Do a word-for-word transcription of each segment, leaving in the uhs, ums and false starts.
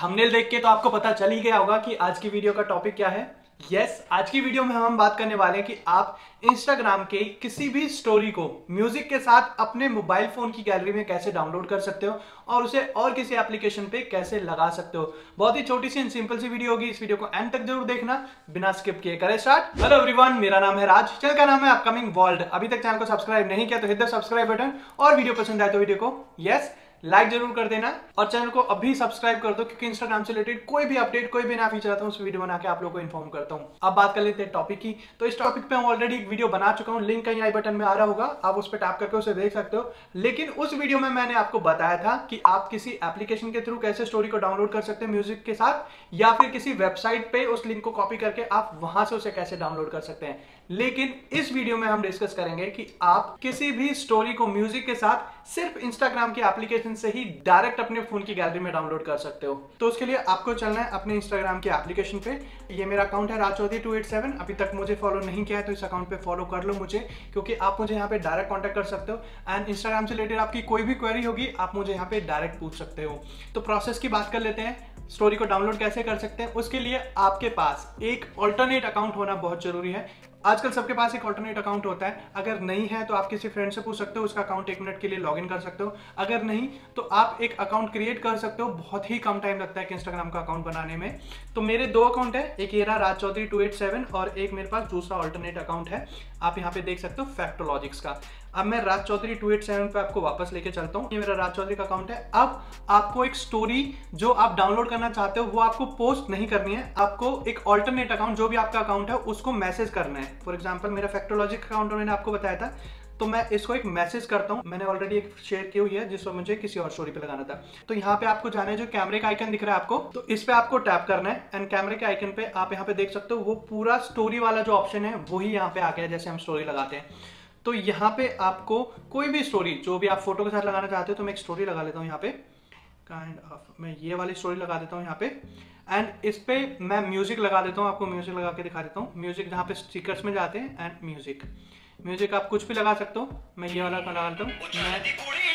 Thumbnail देख के तो आपको पता चल ही गया होगा कि आज की वीडियो का टॉपिक क्या है। यस yes, आज की वीडियो में हम बात करने वाले हैं कि आप इंस्टाग्राम के किसी भी स्टोरी को म्यूजिक के साथ अपने मोबाइल फोन की गैलरी में कैसे डाउनलोड कर सकते हो और उसे और किसी एप्लीकेशन पे कैसे लगा सकते हो। बहुत ही छोटी सी एंड सिंपल सी वीडियो होगी। इस वीडियो को एंड तक जरूर देखना, बिना स्किप किए करें स्टार्ट। हेलो एवरीवन, मेरा नाम है राज, चैनल का नाम है अपकमिंग वर्ल्ड। अभी तक चैनल को सब्सक्राइब नहीं किया तो हिट द सब्सक्राइब बटन, और वीडियो पसंद आए तो वीडियो को यस लाइक जरूर कर देना और चैनल को अभी सब्सक्राइब कर दो, क्योंकि इंस्टाग्राम से रिलेटेड कोई भी अपडेट, कोई भी नया फीचर आता है उस वीडियो बना के आप लोगों को इन्फॉर्म करता हूं। अब बात कर लेते हैं टॉपिक की। तो इस टॉपिक पे हम ऑलरेडी एक वीडियो बना चुका हूं, लिंक कहीं आई बटन में आ रहा होगा, आप उस पर टैप करके उसे देख सकते हो। लेकिन उस वीडियो में मैंने आपको बताया था कि आप किसी एप्लीकेशन के थ्रू कैसे स्टोरी को डाउनलोड कर सकते हैं म्यूजिक के साथ, या फिर किसी वेबसाइट पे उस लिंक को कॉपी करके आप वहां से उसे कैसे डाउनलोड कर सकते हैं। लेकिन इस वीडियो में हम डिस्कस करेंगे कि आप किसी भी स्टोरी को म्यूजिक के साथ सिर्फ इंस्टाग्राम के एप्लीकेशन से ही डायरेक्ट अपने फोन की गैलरी में डाउनलोड कर सकते हो। तो उसके लिए आपको चलना है अपने इंस्टाग्राम के एप्लीकेशन पे। ये मेरा अकाउंट है Raj Chaudhary two eight seven. अभी तक मुझे फॉलो नहीं किया है तो इस अकाउंट पे फॉलो कर लो मुझे, क्योंकि आप मुझे यहाँ पे डायरेक्ट कॉन्टेक्ट कर सकते हो एंड इंस्टाग्राम से रिलेटेड आपकी कोई भी क्वेरी होगी आप मुझे यहाँ पे डायरेक्ट पूछ सकते हो। तो प्रोसेस की बात कर लेते हैं, स्टोरी को डाउनलोड कैसे कर सकते हैं। उसके लिए आपके पास एक ऑल्टरनेट अकाउंट होना बहुत जरूरी है। आजकल सबके पास एक ऑल्टरनेट अकाउंट होता है। अगर नहीं है तो आप किसी फ्रेंड से पूछ सकते हो, उसका अकाउंट एक मिनट के लिए लॉगिन कर सकते हो। अगर नहीं तो आप एक अकाउंट क्रिएट कर सकते हो। बहुत ही कम टाइम लगता है कि इंस्टाग्राम का अकाउंट बनाने में। तो मेरे दो अकाउंट है, एक ये रहा Raj Chaudhary two eight seven और एक मेरे पास दूसरा ऑल्टरनेट अकाउंट है, आप यहाँ पे देख सकते हो फैक्टोलॉजिक्स का। अब मैं Raj Chaudhary two eight seven पे आपको वापस लेके चलता हूँ। ये मेरा राज चौधरी का अकाउंट है। अब आपको एक स्टोरी जो आप डाउनलोड करना चाहते हो वो आपको पोस्ट नहीं करनी है, आपको एक ऑल्टरनेट अकाउंट जो भी आपका अकाउंट है उसको मैसेज करना है। फॉर एग्जाम्पल मेरा फैक्टोलॉजिक अकाउंट मैंने आपको बताया था, तो मैं इसको एक मैसेज करता हूं। मैंने ऑलरेडी एक शेयर की हुई है जिसको मुझे किसी और स्टोरी पे लगाना था। तो यहाँ पे आपको जाना है, जो कैमरे का आइकन दिख रहा है आपको, तो इस पे आपको टैप करना है एंड कैमरे के आइकन पे आप यहाँ पे देख सकते हो वो पूरा स्टोरी वाला जो ऑप्शन है वही यहाँ पे आ गया, जैसे हम स्टोरी लगाते हैं। तो यहाँ पे आपको कोई भी स्टोरी जो भी आप फोटो के साथ लगाना चाहते हो, तो मैं एक स्टोरी लगा लेता हूँ यहाँ पे, काइंड ऑफ मैं ये वाली स्टोरी लगा देता हूँ यहाँ पे एंड इस पे मैं म्यूजिक लगा देता हूँ। आपको म्यूजिक लगा के दिखा देता हूँ। म्यूजिक जहाँ पे स्टिकर्स में जाते हैं एंड म्यूजिक म्यूजिक आप कुछ भी लगा सकते हो। मैं ये वाला लगा देता हूँ। मैं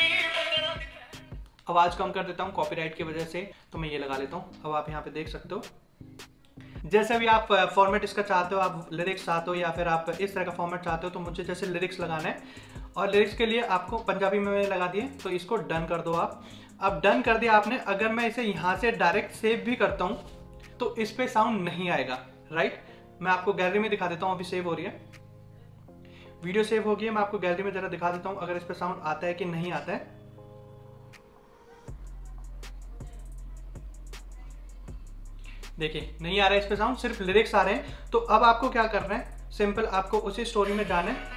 आवाज कम कर देता हूँ कॉपीराइट की वजह से, तो मैं ये लगा लेता हूँ। अब आप यहाँ पे देख सकते हो जैसे भी आप फॉर्मेट इसका चाहते हो, आप लिरिक्स चाहते हो या फिर आप इस तरह का फॉर्मेट चाहते हो, तो मुझे जैसे लिरिक्स लगाना है और लिरिक्स के लिए आपको पंजाबी में मैंने लगा दिए, तो इसको डन कर दो आप। अब डन कर दिया आपने। अगर मैं इसे यहाँ से डायरेक्ट सेव भी करता हूँ तो इस पे साउंड नहीं आएगा, राइट। मैं आपको गैलरी में दिखा देता हूँ, अभी सेव हो रही है वीडियो, सेव हो गई है। मैं आपको गैलरी में जरा दिखा देता हूँ अगर इस पे साउंड आता है कि नहीं आता है। देखिए नहीं आ रहा है इस पे साउंड, सिर्फ लिरिक्स आ रहे हैं। तो अब आपको क्या करना है, सिंपल आपको उसी स्टोरी में जाना है।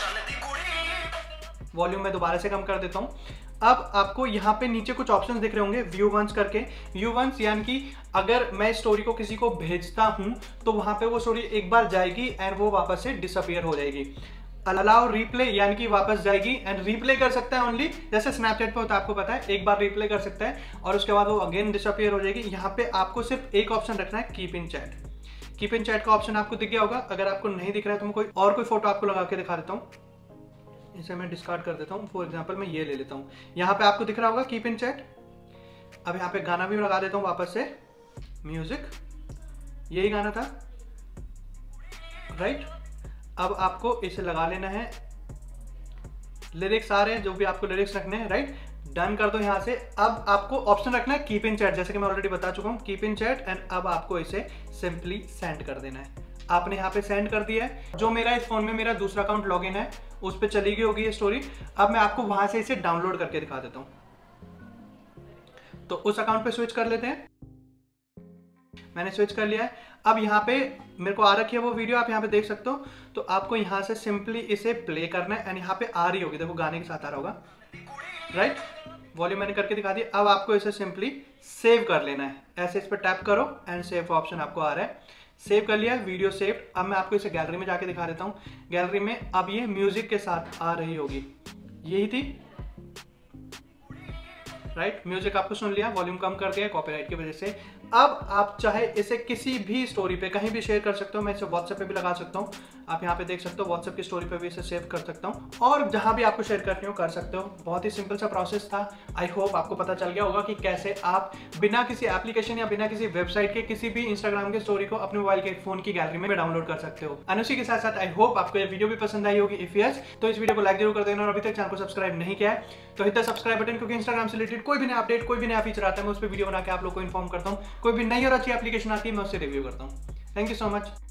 वॉल्यूम में दोबारा से कम कर देता हूं। अब आपको यहाँ पे नीचे कुछ ऑप्शंस दिख रहे होंगे, व्यू वंस करके। व्यू वंस यानी कि अगर मैं स्टोरी को किसी को भेजता हूं तो वहां पे वो स्टोरी एक बार जाएगी एंड वो वापस से डिसअपियर हो जाएगी। अलाउ रिप्ले यानी कि वापस जाएगी एंड रिप्ले कर सकता है ओनली, जैसे स्नैपचैट पे होता है आपको पता है, एक बार रिप्ले कर सकता है और उसके बाद वो अगेन डिसअपियर हो जाएगी। यहाँ पे आपको सिर्फ एक ऑप्शन रखना है, keep in chat. Keep in chat का ऑप्शन आपको दिख गया होगा। अगर आपको नहीं दिख रहा है तो मैं कोई और कोई फोटो आपको लगा के दिखा देता हूँ। इसे मैं डिस्कार्ड कर देता हूँ। फॉर एग्जाम्पल मैं ये ले लेता हूँ, यहाँ पे आपको दिख रहा होगा कीप इन चैट। अब यहाँ पे गाना भी लगा देता हूँ वापस से, म्यूजिक, यही गाना था, राइट। अब आपको इसे लगा लेना है, लिरिक्स आ रहे हैं जो भी आपको लिरिक्स रखने हैं, राइट। डन कर दो यहाँ से। अब आपको ऑप्शन रखना है कीप इन चैट, जैसे कि मैं ऑलरेडी बता चुका हूँ, कीप इन चैट एंड अब आपको इसे सिंपली सेंड कर देना है। आपने यहाँ पे सेंड कर दिया है। जो मेरा इस फोन में मेरा दूसरा अकाउंट लॉगिन है उस पर चली गई होगी ये स्टोरी। अब मैं आपको वहां से इसे डाउनलोड करके दिखा देता हूँ। तो उस अकाउंट पे स्विच कर लेते हैं। मैंने स्विच कर लिया है। अब यहाँ पे मेरे को आ रखी है वो वीडियो, आप यहाँ पे देख सकते हो। तो आपको यहाँ से सिंपली इसे प्ले करना है एंड यहाँ पे आ रही होगी, देखो गाने के साथ आ रहा होगा, राइट। वॉल्यूम मैंने करके दिखा दिया। अब आपको इसे सिंपली सेव कर लेना है। ऐसे इस पर टैप करो एंड सेव ऑप्शन आपको आ रहा है। सेव कर लिया, वीडियो सेव। अब मैं आपको इसे गैलरी में जाके दिखा देता हूँ। गैलरी में अब ये म्यूजिक के साथ आ रही होगी, यही थी। राइट। म्यूजिक आपको सुन लिया, वॉल्यूम कम कर दिया कॉपीराइट की वजह से। अब आप चाहे इसे किसी भी स्टोरी पे कहीं भी शेयर कर सकते हो। मैं इसे व्हाट्सएप पे भी लगा सकता हूँ, आप यहाँ पे देख सकते हो व्हाट्सएप की स्टोरी पे भी इसे सेव कर सकता हूँ, और जहाँ भी आपको शेयर करनी हो कर सकते हो। बहुत ही सिंपल सा प्रोसेस था। आई होप आपको पता चल गया होगा कि कैसे आप बिना किसी एप्लीकेशन या बिना किसी वेबसाइट के किसी भी इंस्टाग्राम की स्टोरी को अपने मोबाइल के फोन की गैलरी में डाउनलोड कर सकते हो। और उसी के साथ साथ आई होप आपको ये वीडियो भी पसंद आई होगी। इफ यस तो इस वीडियो को लाइक जरूर कर देना, और अभी तक चैनल को सब्सक्राइब नहीं किया है तो हिट द सब्सक्राइब बटन, क्योंकि इंस्टाग्राम से रिलेटेड कोई भी नया अपडेट, कोई भी नया फीचर आता है मैं उस पर वीडियो बना के आप लोग को इन्फॉर्म करता हूँ। कोई भी नई और अच्छी एप्लीकेशन आती है मैं उससे रिव्यू करता हूँ। Thank you so much.